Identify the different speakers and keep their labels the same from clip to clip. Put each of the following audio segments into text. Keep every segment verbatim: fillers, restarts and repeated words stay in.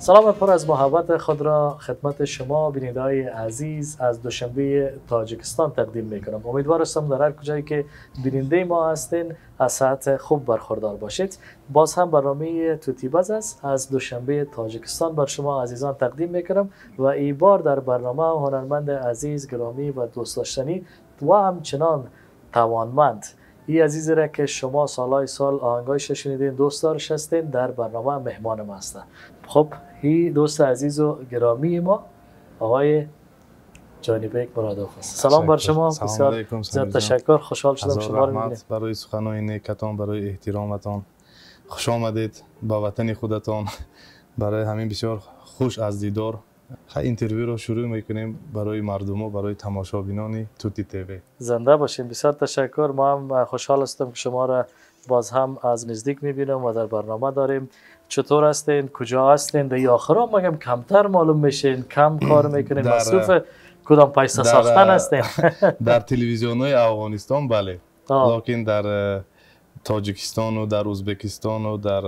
Speaker 1: سلام پر از محبت خود را خدمت شما بینندگان عزیز از دوشنبه تاجیکستان تقدیم میکنم. امیدوار هستم در هر کجایی که بیننده ما هستین از صحت خوب برخوردار باشید. باز هم برنامه توتی باز است از دوشنبه تاجیکستان بر شما عزیزان تقدیم میکنم و این بار در برنامه هنرمند عزیز گرامی و دوست داشتنی و همچنان توانمند این عزیزی را که شما سالهای سال آهنگایش شنیدین دوست دارش هستین در برنامه مهمان ما هستن. خب این دوست عزیز و گرامی ما آقای جانیبک مرادوف است. سلام بر شما، بسیار زیاد تشکر، خوشحال شدم شما رو می‌بینم.
Speaker 2: برای سخنان نیکتان، برای احترامتان خوش آمدید به وطن خودتان. برای همین بسیار خوش از دیدار اینترویو رو شروع میکنیم برای مردم و برای تماشابینان توتی تیوی.
Speaker 1: زنده باشین، بسیار تشکر. ما هم خوشحال هستم که شما را باز هم از نزدیک میبینم و در برنامه داریم. چطور هستین؟ کجا هستین؟ در آخرام مگم کمتر معلوم میشین، کم کار میکنین، مصروف کدام پیسه ساختن هستین؟
Speaker 2: در تلویزیون های افغانستان بله، لیکن در تاجیکستان و در ازبکستان و در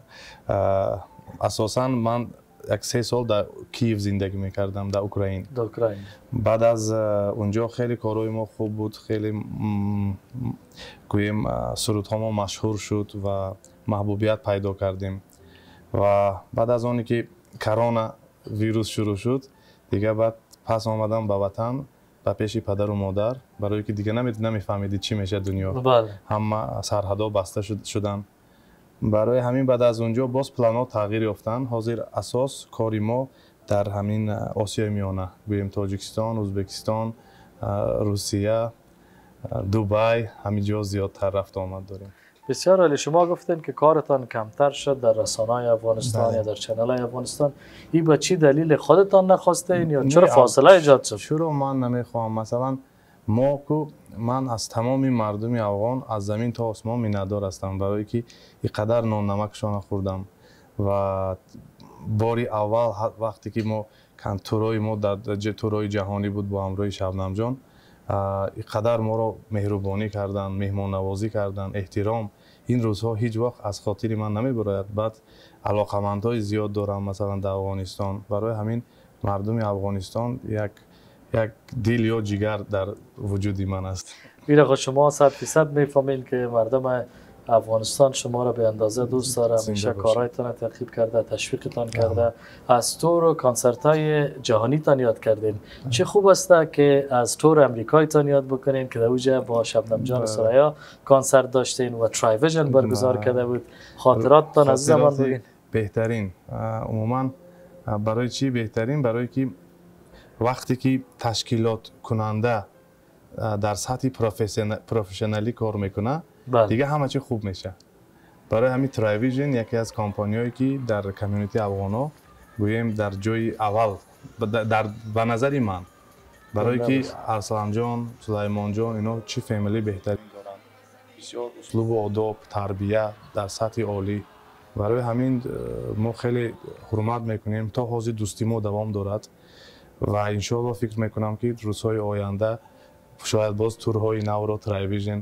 Speaker 2: اساسا من یک سه سال در کیف زندگی میکردم در اوکراین.
Speaker 1: در اوکراین.
Speaker 2: بعد از اونجا خیلی کارهای ما خوب بود، خیلی گویم سرودها ما مشهور شد و محبوبیت پیدا کردیم و بعد از اونی که کرونا ویروس شروع شد دیگه بعد پس آمدم به وطن به پیش پدر و مادر برای که دیگه نمیفهمیدید چی میشه دنیا.
Speaker 1: بله.
Speaker 2: همه سرحدا بسته شدن. برای همین بعد از اونجا باز پلان‌ها تغییر یافتن. حاضر اساس کاری ما در همین آسیای میانه گویم تاجیکستان، ازبکستان، روسیه، دبی، همین جا زیادتر رفت آمد داریم.
Speaker 1: بسیار عالی. شما گفتین که کارتان کمتر شد در رسانه‌های افغانستان یا در چنل‌های افغانستان. این به چی دلیل خودتان نخواستین یا چرا فاصله ایجاد شد؟
Speaker 2: چرا من نمیخوام مثلا ما کو من از تمام مردم افغان از زمین تا آسمان میندار هستم برای که اینقدر نان نمکشان خوردم و باری اول وقتی که ما کنتورای ما در تورای جهانی بود با همراه شبنم جان اینقدر ما رو مهربانی کردن، مهمان نوازی کردن، احترام. این روزها هیچ وقت از خاطر من نمیبراید. بعد علاقمندای زیاد دارم مثلا در افغانستان. برای همین مردم افغانستان یک یک دل یا جگر در وجودی من است.
Speaker 1: بیره شما صد فیصد میفهمین که مردم افغانستان شما را به اندازه دوست داره، همیشه کارهایتان تعقیب کرده، تشویقتان کرده، از تور و کنسرت های جهانی تان یاد کردین. چه خوب است که از تور امریکایی تان یاد بکنین که در اوجه با شبنم جان سرایا کنسرت داشتین و ترای ویژن برگزار کرده بود. خاطراتتان از زمان بگین.
Speaker 2: بهترین عموما برای چی بهترین؟ برای که وقتی که تشکیلات کننده در سطح پروفشنالی کار میکنه دیگه همه چی خوب میشه. برای همین ترای ویژن یکی از کمپانیایی که در کمیونیتی افغانا گویم در جای اول در به نظر من برای که ارسلان جان، سلیمان جان اینا چی فامیلی بهتری دارن، بسیار اسلوب و آداب تربیت در سطح عالی. برای همین ما خیلی حرمت میکنیم تا حاضر دوستی ما دوام دارد و انشاءالله فکر میکنم که روزهای آینده شاید باز تورهای نو را ترای ویژن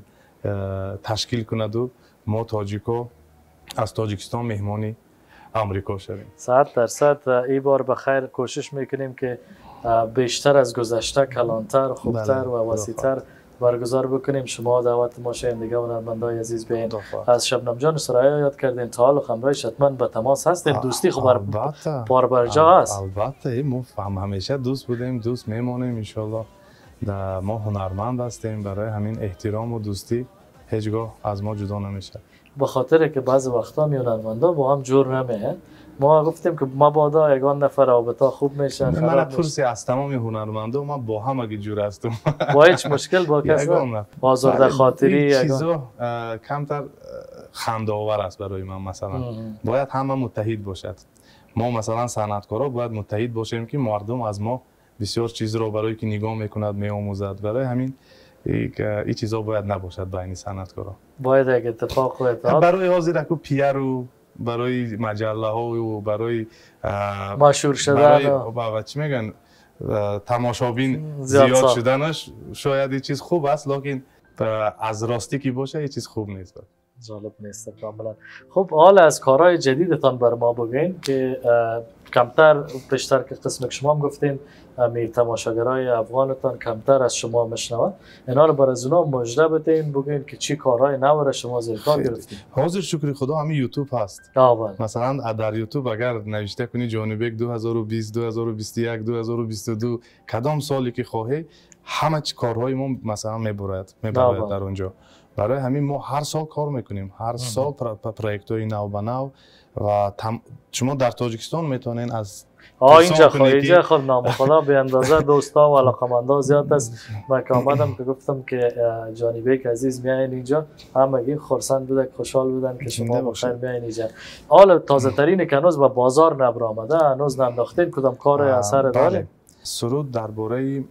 Speaker 2: تشکیل کند و ما تاجیکا از تاجیکستان مهمانی امریکا شویم.
Speaker 1: صد درصد این بار به خیر کوشش میکنیم که بیشتر از گذشته کلانتر، خوبتر و وسیعتر برگزار بکنیم. شما دعوت ما شنوندگان و هنرمندای عزیز بیاین. از شبنم جان سرایا یاد کردین، تعالق همراهش حتما به تماس هستین، دوستی خب بار برجا هست.
Speaker 2: البته ما هم همیشه دوست بودیم، دوست میمونیم ان شاء الله. ما هنرمند هستیم، برای همین احترام و دوستی هیچگاه از ما جدا نمیشه.
Speaker 1: به خاطر که بعضی وقتا هنرمندا با هم جور نمیه. ما گفتیم که ما بادا یگان نفر رابطه خوب میشه.
Speaker 2: من پرسی از تمام هنرمندا ما با هم اگه جور هستم
Speaker 1: با هیچ مشکل با کس آزرده خاطری
Speaker 2: چیزا کمتر خنده آور است برای من. مثلا باید همه متحد باشد. ما مثلا صنعتکارا باید متحد باشیم که مردم از ما بسیار چیز رو برای که نگاه میکند میآموزد. برای همین این چیزا باید نباشد بین صنعتکارا.
Speaker 1: باید یک اتفاق و اتحاد
Speaker 2: برای حاضر کو پیر و برای مجله ها و برای
Speaker 1: مشهور شدن
Speaker 2: و چی میگن تماشابین زیاد شدنش شاید یه چیز خوب است، لیکن از راستی که باشه یه چیز خوب نیست.
Speaker 1: جالب نیست کاملا. خب حال از کارهای جدیدتان بر ما بگین که کمتر پیشتر که قسم شما هم گفتین می تماشاگرای افغانتان کمتر از شما میشنوند، اینا رو بر از اونا مژده بدین، بگین که چی کارهای نو را شما زیر کار گرفتین.
Speaker 2: حاضر شکر خدا همین یوتیوب هست. مثلا در یوتیوب اگر نوشته کنی جانبک دو هزار و بیست دو هزار و بیست و یک دو هزار و بیست و دو کدام سالی که خواهی همه کارهای ما مثلا میبرد میبرد در اونجا. برای همین ما هر سال کار میکنیم، هر سال پروژه های نو به نو و تم... شما در تاجیکستان میتونین از
Speaker 1: آه اینجا خارجه خود نام خدا به اندازه دوستا و علاقمندا زیاد است. من که آمدم که گفتم که جانبک عزیز میاین اینجا، همگی خرسند بودن، خوشحال بودن که شما بخیر میاین اینجا. حالا تازه ترین که هنوز به بازار نبر آمده، هنوز ننداختین کدام کار اثر داره؟
Speaker 2: سرود درباره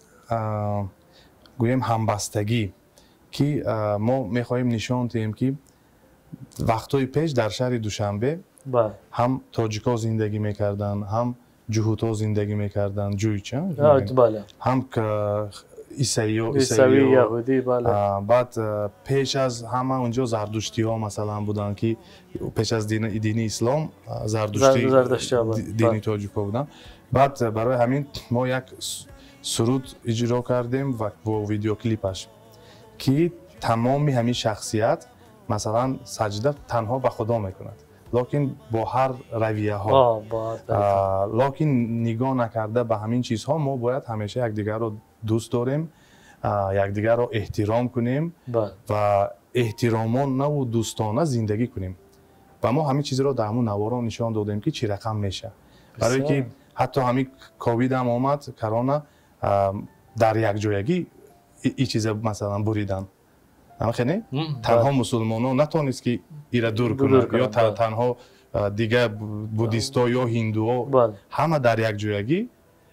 Speaker 2: گویم همبستگی که ما میخواهیم نشان دهیم که وقتای پیش در شهر دوشنبه
Speaker 1: با.
Speaker 2: هم تاجیکا زندگی میکردن، هم جهوتا زندگی میکردن، جویچه
Speaker 1: بله.
Speaker 2: هم که عیسایی و
Speaker 1: عیسوی یهودی بله.
Speaker 2: بعد پیش از همه اونجا زردشتی ها مثلا بودن که پیش از دین دین اسلام زردشتی دینی تاجیکا بودن. بعد برای همین ما یک سرود اجرا کردیم و با ویدیو کلیپش که تمام همین شخصیت مثلا سجده تنها به خدا میکند، لکن با هر رویه ها، لکن نگاه نکرده به همین چیزها. ما باید همیشه یکدیگر رو دوست داریم، یکدیگر رو احترام کنیم و احترامانه و دوستانه زندگی کنیم. و ما همین چیز رو در همون نوارا نشان دادیم که چی رقم میشه. برای که حتی همین کووید هم آمد، کرونا، در یک جایگی این چیز مثلا بریدن. خیلی تنها مسلمانان نتونست که ایره دور کنند یا تنها دیگه بودیستا یا هندوها همه در یک جایگی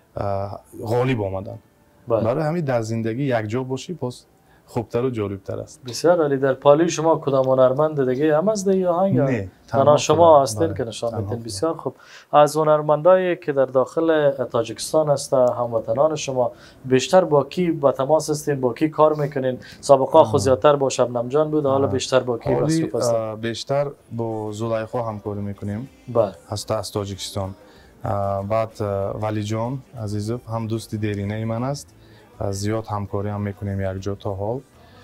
Speaker 2: غالب آمدن. برای همین در زندگی یک جا باشی باز خوبتر و جالبتر است.
Speaker 1: بسیار عالی. در پالی شما کدام هنرمند دیگه هم از دیگه آهنگ یا
Speaker 2: نه
Speaker 1: تنها شما هستین که نشان میدین؟ بسیار خوب. از هنرمندایی که در داخل تاجیکستان هست، هموطنان شما، بیشتر با کی با تماس هستین، با کی کار میکنین؟ سابقا خود زیادتر با شبنم جان بود، حالا بیشتر با کی مصروف هستین؟
Speaker 2: بیشتر با زلیخا همکاری میکنیم.
Speaker 1: بله.
Speaker 2: از از تاجیکستان. بعد ولی جان عزیزов هم دوستی دیرینه من است. زیاد همکاری هم میکنیم یک جا تا حال.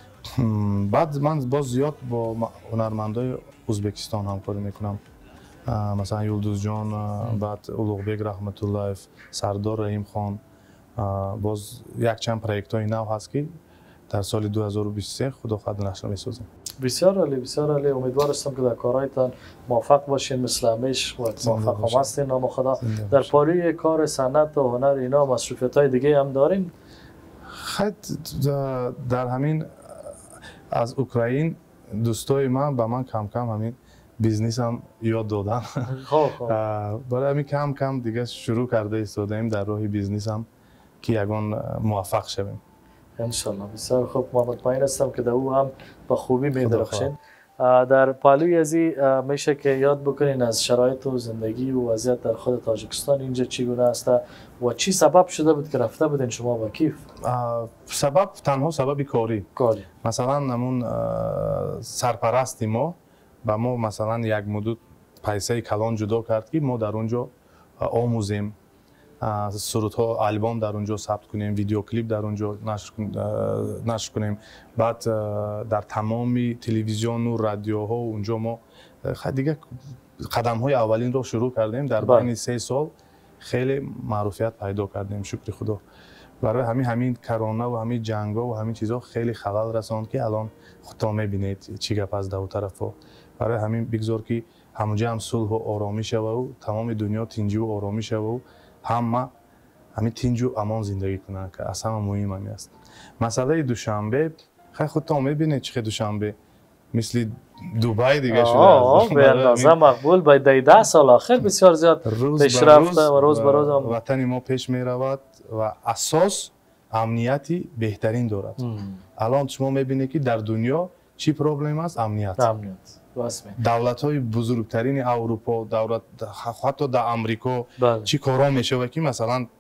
Speaker 2: بعد من باز زیاد با هنرمندای ازبکستان همکاری میکنم، مثلا یلدوز جان، بعد اولوغبک رحمت الله، سردار رحیم خان. باز یک چند پروژه های نو هست که در سال دو هزار و بیست و سه خدا خواهد نشر میسازیم.
Speaker 1: بسیار عالی، بسیار عالی. امیدوار هستم که در کارهایتان موفق باشین، مثل همیشه موفق هم هستین. نام خدا. در پاره کار صنعت و هنر اینا مصروفیت های دیگه هم دارین؟
Speaker 2: خیلی در همین از اوکراین دوستای من به من کم کم همین بیزنس هم یاد دادن.
Speaker 1: خب خب.
Speaker 2: برای همین کم کم دیگه شروع کرده ایستادیم در راه بیزنس هم که یگان موفق شویم
Speaker 1: ان شاء الله. بسیار خوب. ما مطمئن هستم که در او هم با خوبی می‌درخشین. در پالوی ازی میشه که یاد بکنین از شرایط و زندگی و وضعیت در خود تاجیکستان اینجا چگونه است و چی سبب شده بود که رفته بودین شما با کیف؟
Speaker 2: سبب تنها سبب کاری.
Speaker 1: کاری.
Speaker 2: مثلا نمون سرپرستی ما با ما مثلا یک مدت پیسه کلان جدا کرد که ما در اونجا آموزیم، سرودها آلبوم در اونجا ثبت کنیم، ویدیو کلیپ در اونجا نشر کنیم. بعد در تمام تلویزیون و رادیوها و اونجا ما دیگه قدم های اولین رو شروع کردیم. در بین سه سال خیلی معروفیت پیدا کردیم، شکر خدا. برای همین همین کرونا و همین جنگا و همین چیزا خیلی خلل رساند که الان خودتون میبینید چی گپ از دو طرفا. برای همین بگذار که همونجا هم صلح و آرامش و تمام دنیا تنجی و آرامش و همه همین تنج و امان زندگی کنن که اصلا مهم همی است. مسئله دوشنبه خیلی خودتون میبینید چه دوشنبه مثل دبی دیگه شده
Speaker 1: است. به اندازه مقبول باید ده سال آخر بسیار زیاد پیشرفت و روز به روز
Speaker 2: وطن ما پیش می رود و اساس امنیتی بهترین دارد. الان شما میبینید که در دنیا چی پروبلم است؟ امنیت.
Speaker 1: امنیت.
Speaker 2: دولت های بزرگترین اروپا، دولت حتی در امریکا چی کارا میشه و که مثلا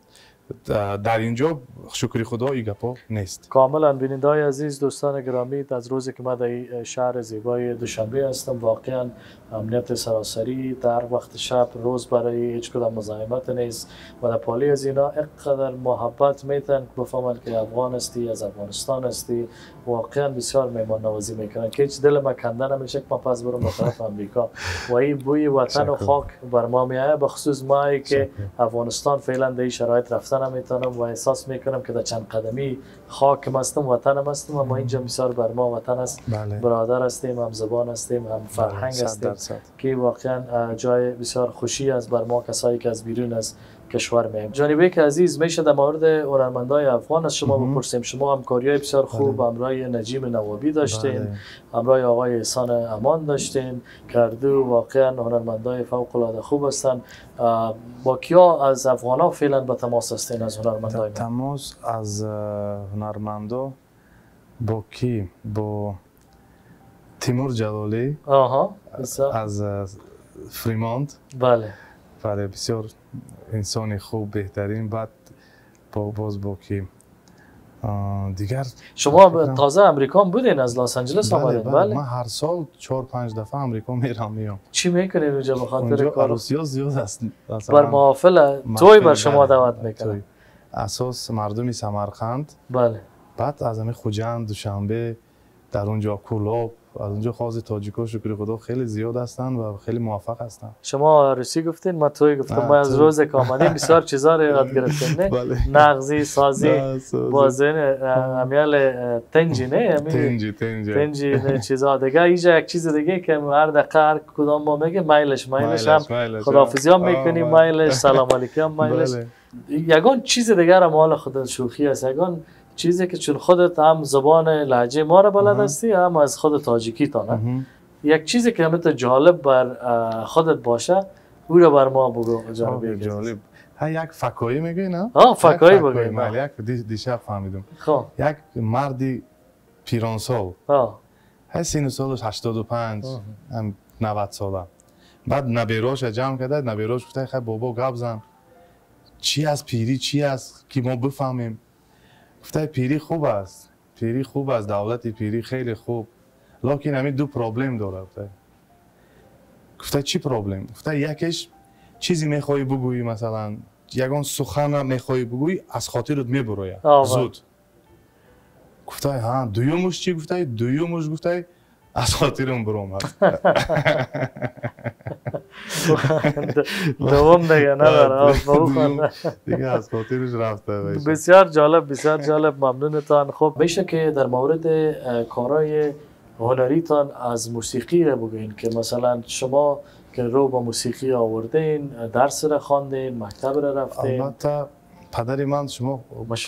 Speaker 2: در اینجا شکر خدا این گپا نیست.
Speaker 1: کاملا. بیننده‌های عزیز، دوستان گرامی، از روزی که من در شهر زیبای دوشنبه هستم، واقعا امنیت سراسری در وقت شب روز برای هیچ کدام مزاحمت نیست و در پالی از اینا اینقدر محبت میتن که بفهمن که افغان هستی، از افغانستان هستی، واقعا بسیار مهمان نوازی میکنن که هیچ دل ما کنده نمیشه که من پس برم به طرف امریکا و این بوی وطن و خاک بر ما میاد، به خصوص ما که افغانستان فعلا در این شرایط رفتن نمیتونم و احساس میکنم که در چند قدمی خاکم هستم، وطنم هستم و ما اینجا بسیار بر ما وطن است.
Speaker 2: بله.
Speaker 1: برادر هستیم، هم زبان هستیم، هم فرهنگ هستیم که واقعا جای بسیار خوشی است بر ما کسایی که از بیرون از کشور میایم. جانبه که عزیز میشه در مورد هنرمندای افغان از شما بپرسیم. شما همکاری‌های بسیار خوب همراه نجیم نوابی داشتین، همراه آقای احسان امان داشتین، کردو واقعا هنرمندای فوق العاده خوب هستن. با کیا از افغانا فعلا به تماس هستین از هنرمندای؟
Speaker 2: تماس از هنرمندا با کی؟ با تیمور جلالی.
Speaker 1: آها.
Speaker 2: از فریموند.
Speaker 1: بله.
Speaker 2: بله بسیار انسان خوب، بهترین. بعد با باز با کی دیگر؟
Speaker 1: شما تازه امریکا بودین، از لس آنجلس آمدین؟
Speaker 2: بله, بله. من هر سال چهار پنج دفعه امریکا میرم میام.
Speaker 1: چی میکنین اونجا به خاطر کار؟
Speaker 2: عروسی ها زیاد است.
Speaker 1: بر محافل توی بر شما دعوت میکنن؟
Speaker 2: اساس مردمی سمرقند.
Speaker 1: بله.
Speaker 2: بعد از همین خوجند، دوشنبه، در اونجا کولاب، از اونجا خاص تاجیکا شکر خدا خیلی زیاد هستن و خیلی موفق هستن.
Speaker 1: شما عروسی گفتین، ما توی گفتم. ما از روز که آمدیم بسیار چیزا رو یاد گرفتیم، نه؟
Speaker 2: بله.
Speaker 1: نغزی، سازی، بازن، امیال تنجی، نه؟
Speaker 2: تنجی تنجی
Speaker 1: تنجی چیزا دیگه. اینجا یک چیز دیگه که هر دقیقه هر کدام ما میگه مایلش مایلش هم خداحافظی هم میکنیم، مایلش سلام علیکم هم مایلش. یگان چیز دیگه را مال خودت شوخی است، یگان چیزی که چون خودت هم زبان لهجه ما را بلد هستی، هم از خود تاجیکی تا نه، یک چیزی که همت جالب بر خودت باشه او را بر ما بگو. جالب
Speaker 2: جالب. ها یک فکایی میگی نه؟
Speaker 1: ها فکایی بگی.
Speaker 2: من یک دیشب فهمیدم.
Speaker 1: خب
Speaker 2: یک مردی پیرانسال.
Speaker 1: ها.
Speaker 2: های سین سالش هشتاد و پنج، هم نود ساله. بعد نبیراش جمع کرده، نبیراش گفته خیلی بابا گپ زن. چی از پیری چی از که ما بفهمیم؟ گفته پیری خوب است، پیری خوب است، دولت پیری خیلی خوب، لکن همین دو پرابلم داره. گفته گفته چی پرابلم؟ گفته یکیش چیزی میخوای بگویی، مثلا یگان سخن میخوای بگویی از خاطرت میبره زود. گفته ها دویومش چی؟ گفته دویومش گفته از خاطرم برام هست.
Speaker 1: دوم دیگه نداره
Speaker 2: دیگه از خاطرش رفته.
Speaker 1: بسیار جالب، بسیار جالب، ممنونتان. خب میشه که در مورد کارهای هنریتان از موسیقی را بگوین که مثلا شما که رو با موسیقی آوردین، درس را خواندین، مکتب را رفتین؟
Speaker 2: البته پدری من شما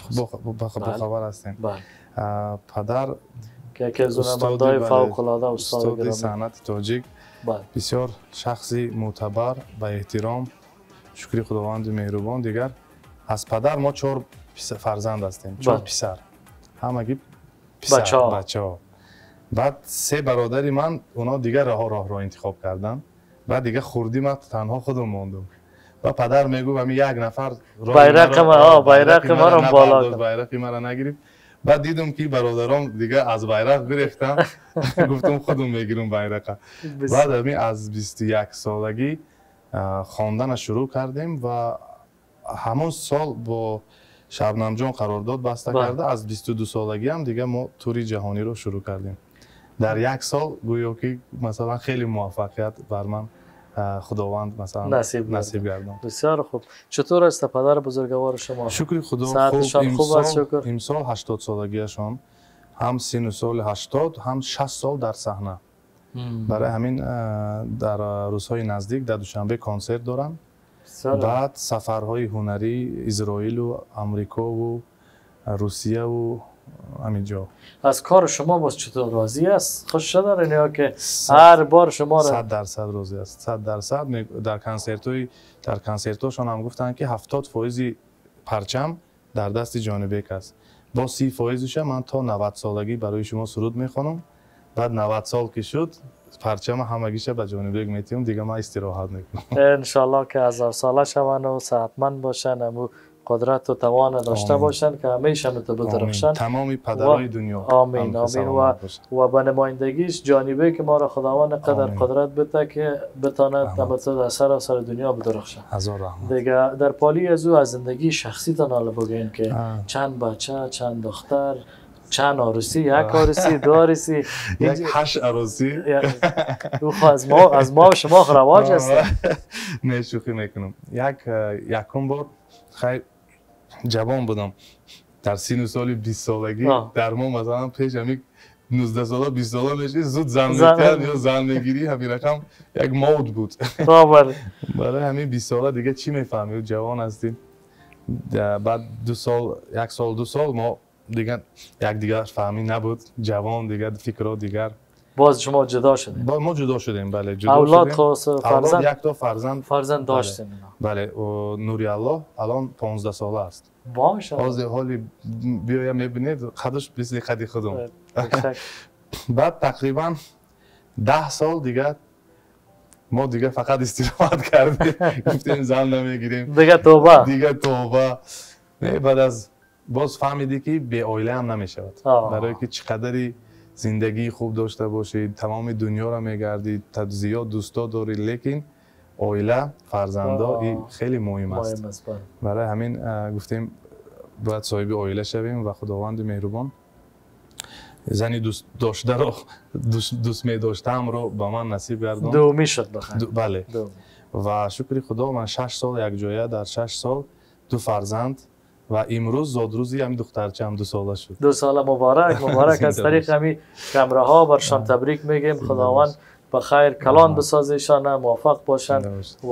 Speaker 2: بخبر هستین. پدر
Speaker 1: که که از هنرمندای فوق العاده استاد
Speaker 2: استاد صنعت تاجیک، بسیار شخصی معتبر با احترام، شکر خداوند مهربان. دیگر از پدر ما چهار فرزند هستیم، چهار پسر، همگی پسر بچه ها. بعد سه برادری من اونا دیگر راه راه را انتخاب کردن، بعد دیگه خوردی من تنها خودم موندم. و پدر میگو همین یک نفر
Speaker 1: بایرق ما بایرق ما رو بالا کرد،
Speaker 2: بایرق ما را نگرفت. بعد دیدم که برادرام دیگه از بیرق گرفتن، گفتم خودم میگیرم بیرق. بعد همین از بیست و یک سالگی خواندن شروع کردیم و همون سال با شبنم جان قرارداد بسته کرده. از بیست و دو سالگی هم دیگه ما توری جهانی رو شروع کردیم. در یک سال گویا که مثلا خیلی موفقیت بر من خداوند مثلا نصیب نصیب گردان.
Speaker 1: بسیار خوب. چطور است پدر بزرگوار شما؟
Speaker 2: شکر خدا
Speaker 1: خوب. خوب است شکر.
Speaker 2: امسال هشتاد سالگیشان، هم سن سال هشتاد هم شصت سال در صحنه. برای همین در روزهای نزدیک در دوشنبه کنسرت دارن. بعد سفرهای هنری اسرائیل و آمریکا و روسیه و همینجا.
Speaker 1: از کار شما باز چطور راضی است؟ خوش داره یا که هر بار شما را
Speaker 2: صد درصد راضی است. صد درصد. در کنسرت‌های در کنسرت‌هاشون هم گفتن که هفتاد فایز پرچم در دست جانبک است. با سی فایزش من تا نود سالگی برای شما سرود میخوانم. بعد نود سال که شد پرچم همگیش به جانبک میتیم، دیگه ما استراحت میکنم.
Speaker 1: ان شاء الله که هزار ساله شون و صحتمند باشن، و قدرت و توان داشته
Speaker 2: آمین.
Speaker 1: باشند که همیشه تو بدرخشند.
Speaker 2: تمام پدرای دنیا
Speaker 1: آمین آمین و و به نمایندگیش جانبه که ما را خداوند قدر
Speaker 2: آمین.
Speaker 1: قدرت بده که بتاند اما تو در سراسر دنیا بدرخشه.
Speaker 2: هزار رحمت.
Speaker 1: دیگه در پالی از او از زندگی شخصی تان حالا بگین که
Speaker 2: آه.
Speaker 1: چند بچه، چند دختر، چند عروسی، یک عروسی، دو عروسی،
Speaker 2: یک هشت عروسی.
Speaker 1: او از ما از ما و شما رواج است.
Speaker 2: نه شوخی میکنم. یک یکم بار خیلی جوان بودم در سن و سال بیست سالگی در ما مثلا پیش همین نوزده ساله بیست ساله میشه زود زن میکرد یا زن میگیری همین رقم یک مود بود.
Speaker 1: بله.
Speaker 2: برای همین بیست ساله دیگه چی میفهمی جوان هستیم. بعد دو سال یک سال دو سال ما دیگه یک دیگر فهمی نبود جوان دیگه فکرها دیگر.
Speaker 1: باز شما جدا شدیم.
Speaker 2: با ما جدا شدیم بله جدا
Speaker 1: اولاد
Speaker 2: شدیم.
Speaker 1: خاص فرزند
Speaker 2: یک تا فرزند
Speaker 1: فرزند داشتیم.
Speaker 2: بله و نوری الله الان پانزده ساله است.
Speaker 1: ماشاءالله.
Speaker 2: از حالی بیایم میبینید خودش مثل خودی خودم. بعد تقریبا ده سال دیگه ما دیگه فقط استراحت کردیم گفتیم زن نمیگیریم
Speaker 1: دیگه توبه
Speaker 2: دیگه توبه. بعد از باز فهمیدی که به عائله هم نمیشود برای که چقدری زندگی خوب داشته باشید تمام دنیا را میگردید زیاد دوستا داری لیکن عائله فرزندا این خیلی مهم است.
Speaker 1: مهم است.
Speaker 2: برای همین گفتیم باید صاحب عائله شویم و خداوند مهربان زنی دوست داشته رو دوست, دوست می داشتم رو به من نصیب گرداند.
Speaker 1: دومی شد بخیر.
Speaker 2: دو بله
Speaker 1: دومی.
Speaker 2: و شکر خدا من شش سال یک جایه در شش سال دو فرزند و امروز زادروزی هم دخترچه هم دو ساله شد.
Speaker 1: دو ساله مبارک مبارک. از طریق همین کامره ها برشان تبریک میگیم. خداوند به خیر کلان بسازیشان موفق باشند. و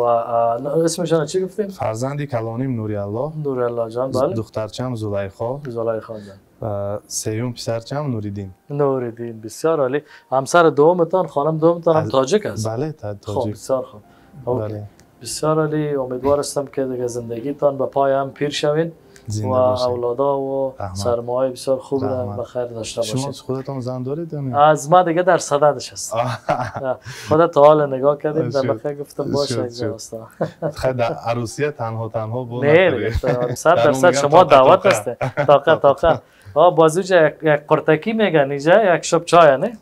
Speaker 1: اسمشان چی گفتیم؟
Speaker 2: فرزندی کلانیم نوری الله.
Speaker 1: نوری الله جان بله.
Speaker 2: دخترچم زلیخا.
Speaker 1: زلیخا جان.
Speaker 2: سیوم پسرچم نوریدین.
Speaker 1: نوریدین بسیار عالی. همسر دومتان خانم دومتان هم تاجیک است.
Speaker 2: بله تاجیک.
Speaker 1: خب بسیار خوب. بله. بسیار عالی. امیدوار هستم که دیگه زندگیتان به پای هم پیر شوین و اولادا و سرمایه بسیار خوب را بخیر داشته باشید.
Speaker 2: شما خودتان زن دارید؟
Speaker 1: از ما دیگه در صددش هستم. خودت تا حال نگاه کردیم در بخیر گفتم باشه اینجا هستم.
Speaker 2: خیلی در عروسی تنها تنها بود.
Speaker 1: نه صد درصد شما دعوت هسته. طاقت طاقت. آه بازوجه یک قرتکی میگن اینجا یک شب چای نه؟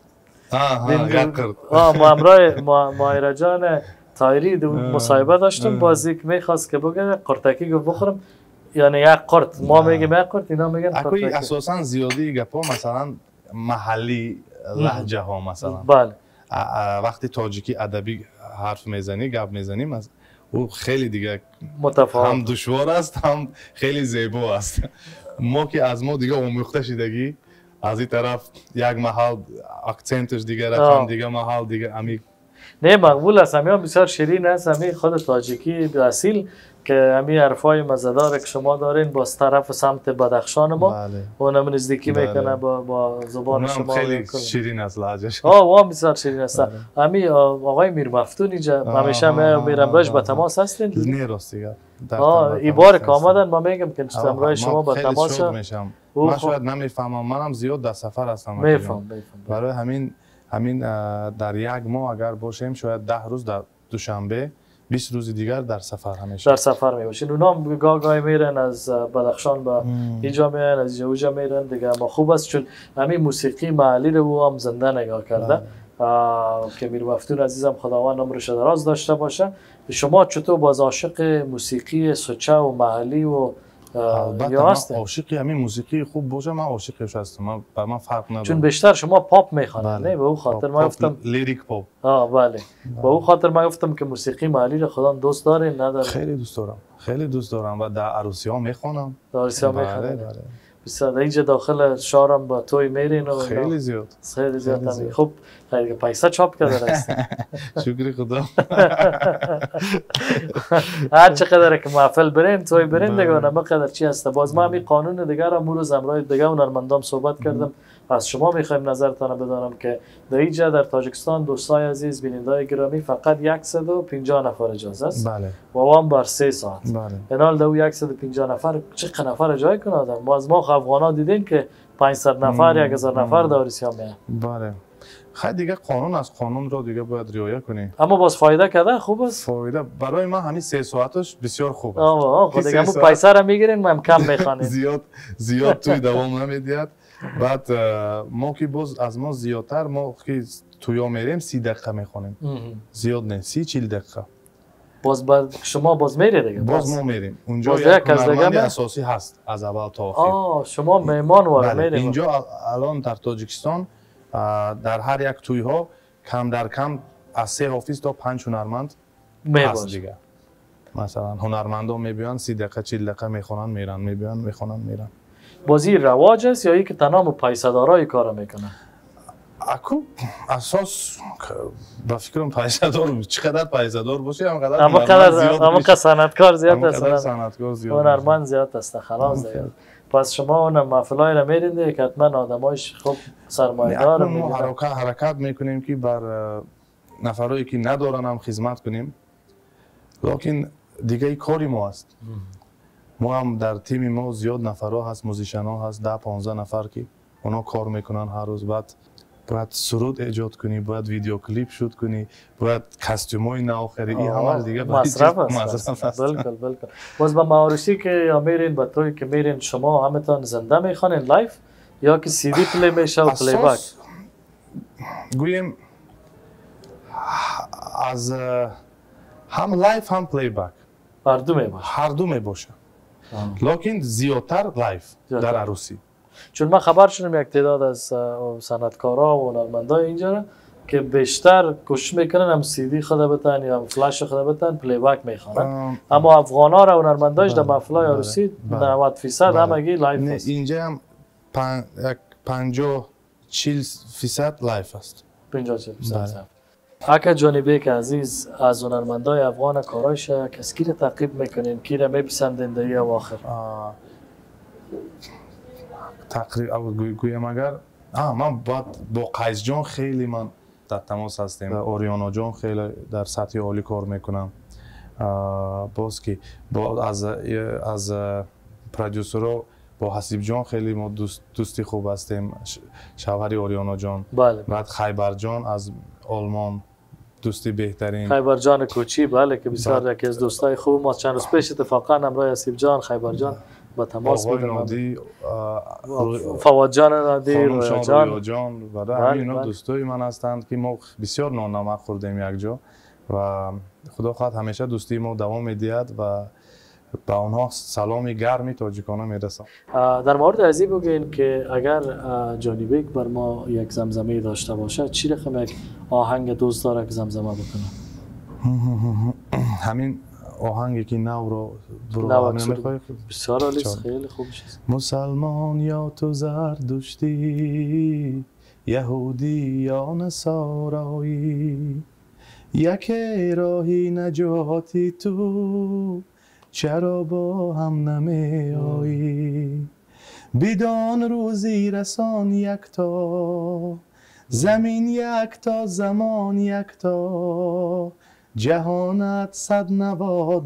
Speaker 2: آه یک قرت.
Speaker 1: آه ما امرای مایره جان تایری دو مصاحبه داشتم بازی که میخواست که بگه قرتکی گفت بخورم یعنی یک قرت ما میگیم یک قرت اینا میگن
Speaker 2: قرتکی. اساسا زیادی گپا مثلا محلی لهجه ها مثلا
Speaker 1: بله
Speaker 2: وقتی تاجیکی ادبی حرف میزنی گپ میزنیم او خیلی دیگه
Speaker 1: متفاوت
Speaker 2: هم دشوار است هم خیلی زیبا است. ما که از ما دیگه آموخته شدگی از این طرف یک محل اکسنتش دیگه رقم دیگه محل دیگه امی
Speaker 1: نه مقبول است. همیان بسیار شیرین است. همی خود تاجیکی اصیل که همی حرفای مزدار که شما دارین با طرف سمت بدخشان ما
Speaker 2: بله.
Speaker 1: اونم نزدیکی بله. میکنه با با زبان شما
Speaker 2: خیلی شیرین است لهجهش.
Speaker 1: آه وام بسیار شیرین است. بله. همی آقای میر مفتون اینجا همیشه میرم راش به تماس هستین؟
Speaker 2: نه راستی دیگه.
Speaker 1: آه این بار که آمدن ما میگم که امروز شما با تماس
Speaker 2: میشم. من شاید نمیفهمم منم زیاد در سفر هستم.
Speaker 1: میفهم میفهم.
Speaker 2: برای همین همین در یک ماه اگر باشیم شاید ده روز در دوشنبه بیست روز دیگر در سفر همیشه
Speaker 1: در سفر می باشین. اونا هم گاه گاهی میرن از بدخشان به اینجا میرن از اینجا میرن دیگه. ما خوب است چون همین موسیقی محلی رو هم زنده نگاه کرده که میر مفتون عزیزم خداوند عمرش دراز داشته باشه. شما چطور باز عاشق موسیقی سوچه و محلی و
Speaker 2: البته من عاشق همین موسیقی خوب باشه من عاشقش هستم. من بر من فرق نداره
Speaker 1: چون بیشتر شما پاپ میخوانید نه به اون خاطر ما گفتم
Speaker 2: لیریک پاپ.
Speaker 1: آه بله به اون خاطر ما گفتم که موسیقی محلی رو خدا دوست داره نداره.
Speaker 2: خیلی دوست دارم خیلی دوست دارم و در عروسی ها میخوانم.
Speaker 1: در عروسی ها میخوانم بسیار. اینجا داخل شهرم با توی میرین و
Speaker 2: خیلی زیاد
Speaker 1: خیلی زیاد همین خوب خیلی پیسه چاپ کرده است.
Speaker 2: شکر خدا.
Speaker 1: هر چقدر که محفل برین توی برین دیگه اونم قدر چی هست. باز ما همین قانون دیگه را امروز امرای دیگه هنرمندان صحبت کردم. از شما میخوایم نظرتان بدانم که در اینجا در تاجیکستان دوستای عزیز بینندگان گرامی فقط صد و پنجاه نفر اجازه است.
Speaker 2: بله.
Speaker 1: و وام بر سه ساعت.
Speaker 2: بله.
Speaker 1: اینال دو صد و پنجاه نفر چقدر نفر جای کنه آدم. ما از ما افغانا دیدین که پانصد نفر یک هزار نفر در عروسی ها میان.
Speaker 2: بله. خیلی دیگه قانون از قانون رو دیگه باید رعایت کنی.
Speaker 1: اما باز فایده کرده خوب است.
Speaker 2: فایده برای من همین سه ساعتش بسیار خوب است.
Speaker 1: آه خود دیگه همون پیسه رو میگیرین من کم میخوانید.
Speaker 2: زیاد زیاد توی دوام نمیدید. بعد ما که باز از ما زیادتر ما که تویا میریم سی دقیقه میخوانیم. زیاد نه سی چهل دقیقه. باز
Speaker 1: با شما باز میره دیگه.
Speaker 2: باز ما میریم. اونجا یک هنرمند اساسی هست از اول تا آخر.
Speaker 1: آه شما میهمان وارد میرید.
Speaker 2: اینجا الان در تاجیکستان در هر یک توی ها کم در کم از سه حافظ تا پنج هنرمند هست دیگه. مثلا هنرمندا میبیان سی دقیقه چهل دقیقه میخونن میرن میبیان میخونن میرن.
Speaker 1: بازی رواج است یا اینکه تمام پیسه دارای کار میکنن؟
Speaker 2: اكو اساس با فکرم پیسه دار چقدر پیسه دار باشه همقدر
Speaker 1: اما قدر اما که صنعتکار زیاد است.
Speaker 2: صنعتکار زیاد
Speaker 1: هنرمند زیاد است خلاص دیگه. پس شما اون محفلای را میرین که حتما آدمایش خوب سرمایه‌دار
Speaker 2: میگن حرکت حرکت میکنیم که بر نفرایی که ندارن هم خدمت کنیم. لکن دیگه کاری ما است. ما هم در تیم ما زیاد نفرها هست، موزیشن‌ها هست، ده پانزده نفر که اونا کار میکنن هر روز. بعد باید سرود ایجاد کنی، باید ویدیو کلیپ شوت کنی، باید کاستومای نو خری، این همه دیگه
Speaker 1: مصرف است. بالکل بالکل. باز با معارشی که یا میرین با توی که میرین شما همتون زنده میخوانین لایف یا که سی دی پلی میشه و پلی بک؟
Speaker 2: گویم از هم لایف هم پلی بک
Speaker 1: هر دو می باشه.
Speaker 2: هر دو می باشه. لکن زیادتر لایف در عروسی.
Speaker 1: چون من خبر شدم یک تعداد از صنعتکارا و هنرمندای اینجا که بیشتر کوشش میکنن هم سی دی خود بتن یا هم فلش خود بتن پلی بک میخوانن. اما افغانا را هنرمندایش در محفلای عروسی نود درصد همگی لایف است.
Speaker 2: اینجا هم پنجاه چهل درصد لایف است.
Speaker 1: پنجاه چهل درصد. اکا جانبیک عزیز از هنرمندای افغان کارایش کس کی را تعقیب میکنین؟ کی را میپسندین در اواخر؟
Speaker 2: تقریبا گویم اگر من باید با قیس جان خیلی من در تماس هستیم. اوریانا جان خیلی در سطح عالی کار میکنم. باز که با از از پرودوسرها با حسیب جان خیلی ما دوست دوستی خوب هستیم. شوهر اوریانا جان.
Speaker 1: بله.
Speaker 2: بعد خیبر جان از آلمان دوستی بهترین.
Speaker 1: خیبر جان کوچی بله که بسیار یکی از دوستای خوب ما. چند روز پیش اتفاقا همراه حسیب جان خیبر جان با تماس بودیم.
Speaker 2: نادی
Speaker 1: فواد جان نادی رویا جان
Speaker 2: جان و اینا دوستای من هستند که ما بسیار نانمک خوردیم یک جا و خدا خواهد همیشه دوستی ما دوام میدهد و به آنها سلامی گرمی تاجیکانه میرسم.
Speaker 1: در مورد ازی بگین که اگر جانی بیگ بر ما یک زمزمه داشته باشه چی رقم یک آهنگ دوست داره که زمزمه بکنه؟
Speaker 2: همین آهنگی که نو رو برو نمیخوای؟
Speaker 1: بسیار عالی خیلی خوب است.
Speaker 2: مسلمان یا تو زردشتی، یهودی یا نصارایی، یک راهی نجاتی تو، چرا با هم نمی آیی؟ بدان روزی رسان یکتا، زمین یکتا زمان یکتا، جهانت صد نوا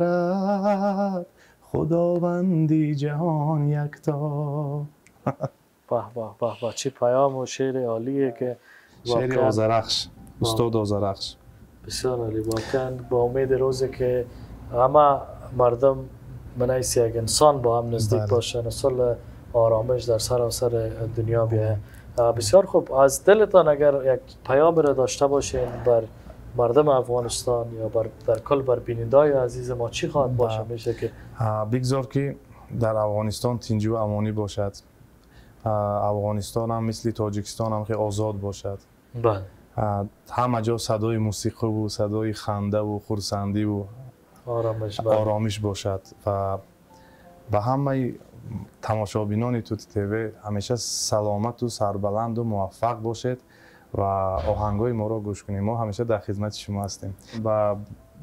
Speaker 2: دارد، خداوندی جهان یکتا.
Speaker 1: به به به به چه پیام و شعر عالیه که
Speaker 2: شعر آذرخش استاد آذرخش
Speaker 1: بسیار عالی. واقعا با امید روزی که همه مردم منیس یک انسان با هم نزدیک باشن اصل آرامش در سراسر دنیا بیه. بسیار خوب. از دلتان اگر یک پیام را داشته باشین بر مردم افغانستان یا بر در کل بر بینندای عزیز ما چی خواهد باشه؟ میشه که
Speaker 2: بگذار که در افغانستان تنجی و امانی باشد. افغانستان هم مثل تاجیکستان هم که آزاد باشد.
Speaker 1: بله.
Speaker 2: همه جا صدای موسیقی و صدای خنده و خرسندی و
Speaker 1: آرامش,
Speaker 2: آرامش باشد و به همه تماشابینان توتی تیوی همیشه سلامت و سربلند و موفق باشد و آهنگای ما را گوش کنیم. ما همیشه در خدمت شما هستیم. و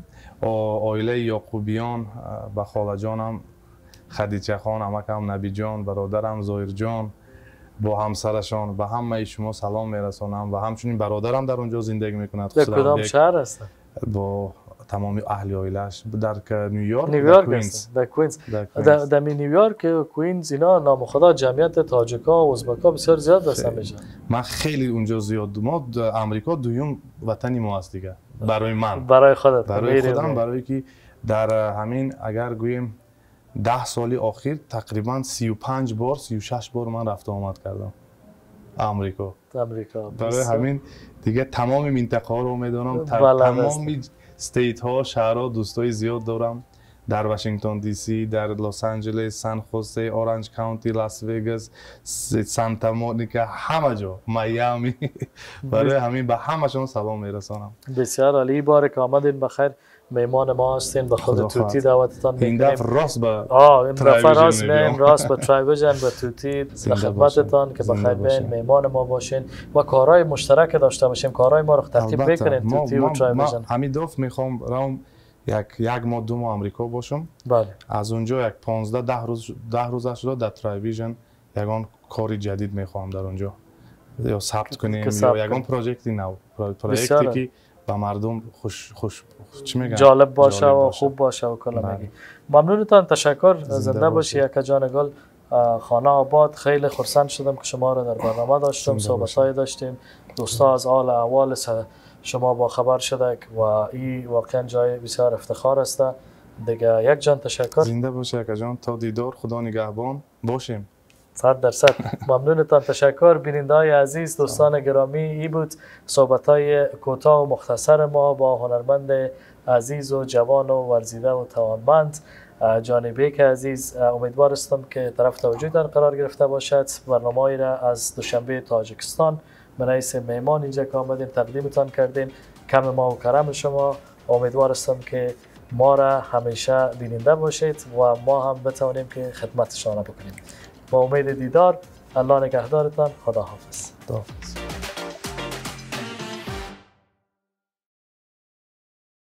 Speaker 2: عائله یعقوبیان به خاله جانم خدیجه خان، عمکم نبی جان، برادرم ظاهر جان با همسرشان به همه شما سلام میرسانم و همچنین برادرم در اونجا زندگی میکند.
Speaker 1: در کدام شهر هستن؟
Speaker 2: با تمام اهل عائله‌اش در نیویورک
Speaker 1: نیویورک
Speaker 2: کوینز
Speaker 1: هستن در کوینز
Speaker 2: در
Speaker 1: در
Speaker 2: کوینز.
Speaker 1: در نیویورک کوینز اینا نامخدا جمعیت تاجیکا و ازبکا بسیار زیاد هستن میشن.
Speaker 2: من خیلی اونجا زیاد ما د- امریکا دوم وطنی ما است دیگه برای من
Speaker 1: برای خودت
Speaker 2: برای
Speaker 1: میری
Speaker 2: خودم
Speaker 1: و-
Speaker 2: برای که در همین اگر گوییم ده سال اخیر تقریبا سی و پنج بار سی و شش بار من رفت و آمد کردم امریکا.
Speaker 1: امریکا
Speaker 2: برای
Speaker 1: بسیار.
Speaker 2: همین دیگه تمام منطقه ها رو میدونم، ت-
Speaker 1: بلد
Speaker 2: تمام
Speaker 1: هستی.
Speaker 2: استیت ها شهرها دوستای زیاد دارم در واشنگتن دی سی، در لس آنجلس، سان خوزه، اورنج کانتی، لاس وگاس، س- سانتا مونیکا، همه جا، میامی. برای همین به همشون سلام میرسانم.
Speaker 1: بسیار عالی. بار که آمدین بخیر مهمان ما هستین. به خود
Speaker 2: خدا
Speaker 1: توتی
Speaker 2: خواهد.
Speaker 1: دعوتتان
Speaker 2: این
Speaker 1: میکنیم.
Speaker 2: دفعه راست به
Speaker 1: آه این دفعه
Speaker 2: ترایویژن
Speaker 1: راست
Speaker 2: می‌بینم.
Speaker 1: میم راست به ترایویژن به توتی در
Speaker 2: زنده
Speaker 1: خدمتتان
Speaker 2: باشین.
Speaker 1: که
Speaker 2: زنده
Speaker 1: بخیر بین
Speaker 2: باشین.
Speaker 1: مهمان ما باشین و کارهای مشترک داشته باشیم. کارهای ما رو ترتیب
Speaker 2: البته
Speaker 1: میکنین
Speaker 2: ما
Speaker 1: توتی و
Speaker 2: ما, ما
Speaker 1: ترایویژن.
Speaker 2: همین دفعه میخوام روم یک یک ماه دو ماه آمریکا باشم.
Speaker 1: بله
Speaker 2: از اونجا یک پانزده ده روز ده روز شده در ترایویژن یگان کاری جدید میخوام در اونجا یا ثبت کنیم
Speaker 1: که ثبت
Speaker 2: یا یگان
Speaker 1: کنیم.
Speaker 2: پروژکتی نو
Speaker 1: بسیار
Speaker 2: پروژکتی که به مردم خوش خوش چی میگن
Speaker 1: جالب باشه
Speaker 2: جالب
Speaker 1: و خوب باشه و کلا
Speaker 2: بله.
Speaker 1: میگی. ممنونتان. تشکر. زنده
Speaker 2: باشی.
Speaker 1: باشی یکا جان گل. آه، خانه آباد. خیلی خرسند شدم که شما رو در برنامه داشتم،
Speaker 2: زنده
Speaker 1: صحبت‌های داشتیم. دوستا از حال احوال س- شما با خبر شده و این واقعا جای بسیار افتخار است. دیگه یک جان تشکر.
Speaker 2: زنده باشه یک جان. تا دیدار، خدا نگهبان باشیم.
Speaker 1: صد درصد ممنونتان. تشکر. بیننده‌های عزیز، دوستان گرامی، ای بود صحبت‌های کوتاه و مختصر ما با هنرمند عزیز و جوان و ورزیده و توانمند جانبیک عزیز. امیدوار هستم که طرف توجهتان قرار گرفته باشد. برنامه‌ای را از دوشنبه تاجیکستان به رئیس مهمان اینجا که آمدیم تقدیمتان کردیم. کم ما و کرم شما. امیدوار هستم که ما را همیشه بیننده باشید و ما هم بتوانیم که خدمت شما بکنیم. با امید دیدار. الله نگهدارتان. خداحافظ.
Speaker 2: خداحافظ.